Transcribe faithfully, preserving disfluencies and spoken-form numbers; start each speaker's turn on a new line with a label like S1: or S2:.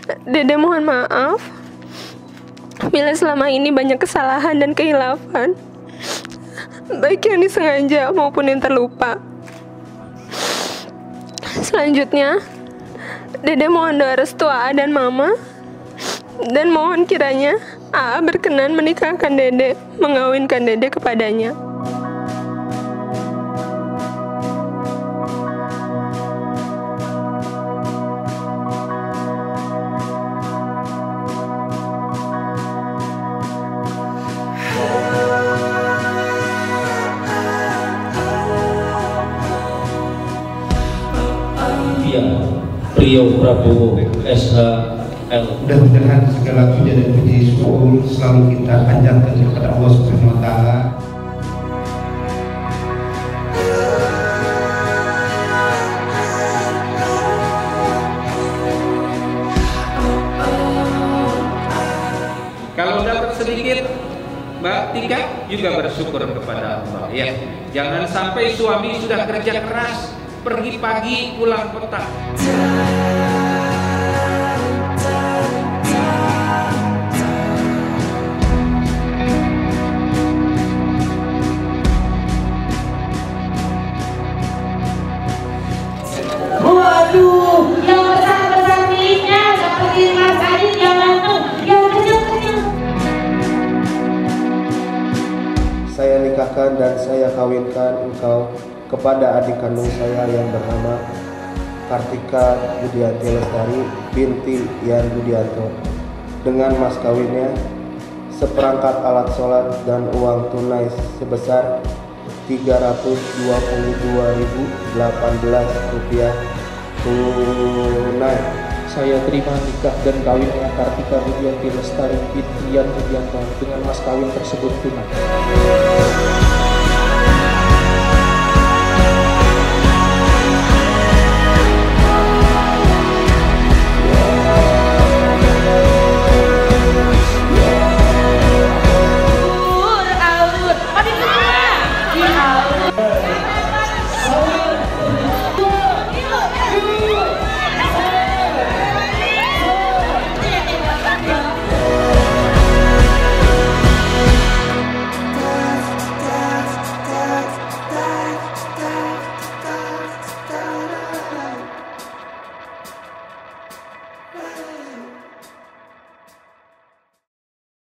S1: Dede mohon maaf bila selama ini banyak kesalahan dan kehilafan, baik yang disengaja maupun yang terlupa. Selanjutnya, Dede mohon doa restu A A dan Mama, dan mohon kiranya A A berkenan menikahkan Dede, mengawinkan Dede kepadanya.
S2: Priyo Prabowo S H L.
S3: Mudah-mudahan segala puja dan puji syukur selalu kita panjatkan kepada Allah Subhanahu wa taala.
S4: Kalau dapat sedikit, Mbak Tika juga bersyukur kepada Allah ya. Jangan sampai suami sudah kerja keras, pergi pagi pulang petang.
S5: Waduh, yang besar-besar miliknya seperti Mas Adit yang langsung, yang kecil-kecil.
S6: Saya nikahkan dan saya kawinkan engkau kepada adik kandung saya yang bernama Kartika Budianti Lestari binti Yan Budianto, dengan mas kawinnya seperangkat alat sholat dan uang tunai sebesar tiga ratus dua puluh dua ribu delapan belas rupiah tunai.
S7: Saya terima nikah dan kawinnya Kartika Budianti Lestari binti Yan Budianto dengan mas kawin tersebut tunai.